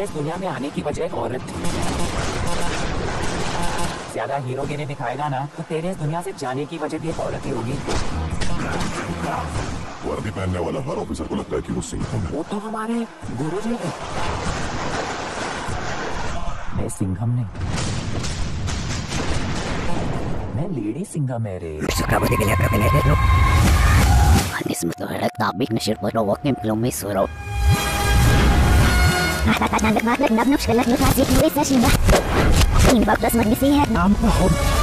तेरे इस दुनिया में आने की वजह एक औरत थी। ज्यादा हीरोगिरी दिखाएगा ना तो तेरे इस दुनिया से जाने की वजह भी एक औरत ही होगी। वर्दी पहनने वाला हर ऑफिसर को लगता है कि वो सिंघम है। वो तो हमारे गुरुजी है। मैं सिंघम नहीं, मैं लेडी सिंघम है रे। Nismo tabik na shirpo ro wakim kilomisuro. Nagnak na nagnak na nabnuk shkalat nyo kasi kuwis na siya. Imbag plus magnisihan. नाम